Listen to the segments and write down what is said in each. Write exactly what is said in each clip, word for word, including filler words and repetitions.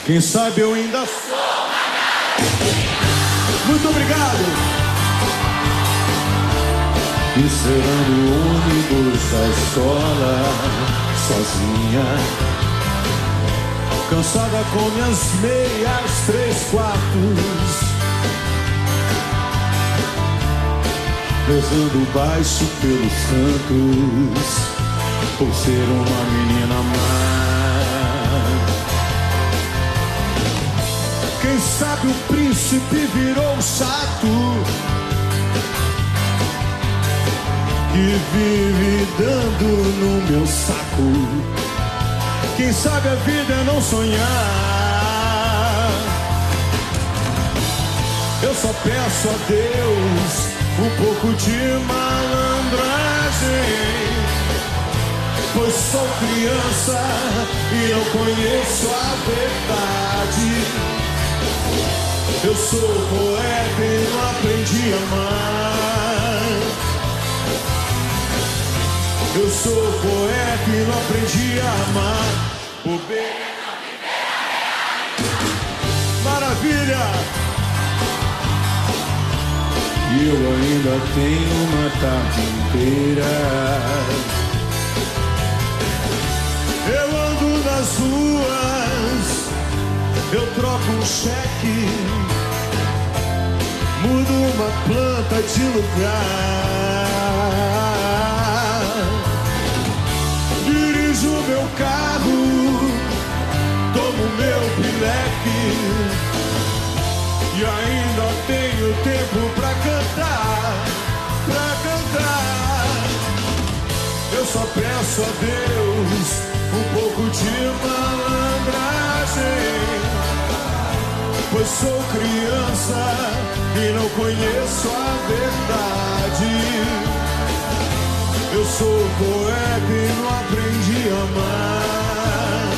Quem sabe eu ainda sou. Muito obrigado. Esperando o ônibus da escola, sozinha, cansada com minhas meias três quartos, rezando baixo pelos cantos, por ser uma menina má. Quem sabe o príncipe virou chato, que vive dando no meu saco. Quem sabe a vida é não sonhar. Eu só peço a Deus um pouco de malandragem, pois sou criança e não conheço a verdade. Eu sou poeta e não aprendi a amar. Eu sou poeta e não aprendi a amar. O bem não viver a realidade. Maravilha! E eu ainda tenho uma tarde inteira. Eu ando nas ruas, eu troco um cheque, mudo uma planta de lugar, dirijo meu carro, tomo meu pileque e ainda tenho tempo pra cantar, pra cantar. Eu só peço a Deus um pouco de malandragem, pois sou criança e não conheço a verdade. Eu sou poeta e não aprendi a amar.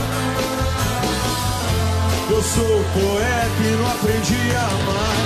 Eu sou poeta e não aprendi a amar.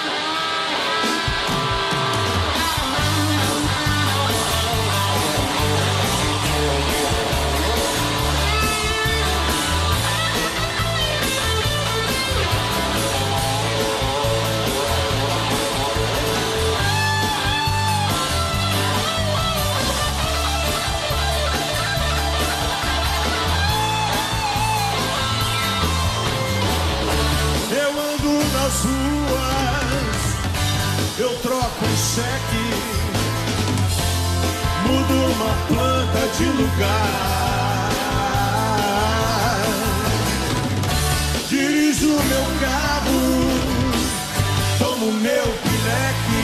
Nas ruas, eu troco um cheque, mudo uma planta de lugar, dirijo meu carro, tomo meu pileque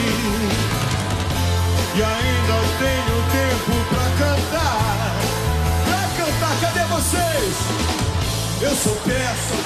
e ainda tenho tempo pra cantar, pra cantar. Cadê vocês? Eu sou peça.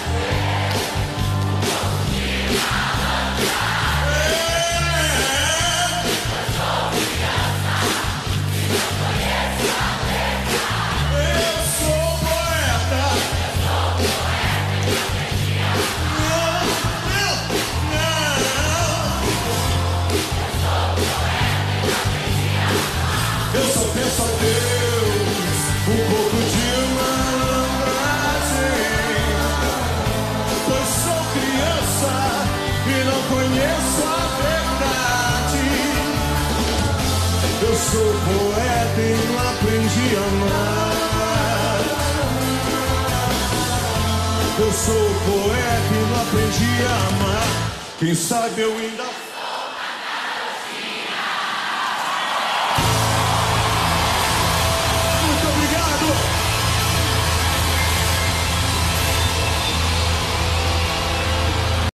Eu só peço a Deus um pouco de malandragem, pois sou criança e não conheço a verdade. Eu sou poeta e não aprendi a amar. Eu sou poeta e não aprendi a amar. Quem sabe eu ainda